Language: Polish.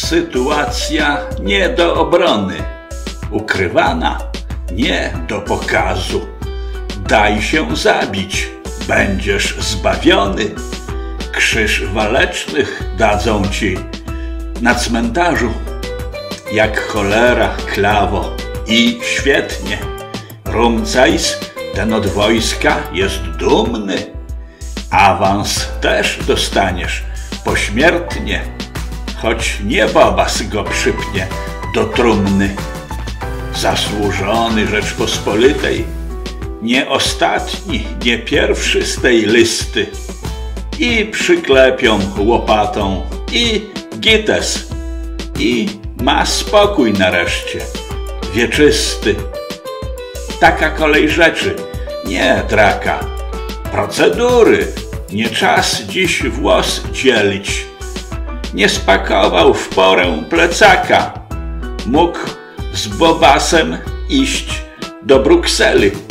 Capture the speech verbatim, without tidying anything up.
Sytuacja nie do obrony, ukrywana nie do pokazu. Daj się zabić, będziesz zbawiony. Krzyż walecznych dadzą ci na cmentarzu, jak cholera klawo i świetnie. Rumcajs ten od wojska jest dumny, awans też dostaniesz pośmiertnie, choć nie Bobas go przypnie do trumny. Zasłużony Rzeczpospolitej, nie ostatni, nie pierwszy z tej listy. I przyklepią łopatą, i gites, i ma spokój nareszcie, wieczysty. Taka kolej rzeczy, nie draka. Procedury, nie czas dziś włos dzielić. Nie spakował w porę plecaka, mógł z Bobasem iść do Brukseli.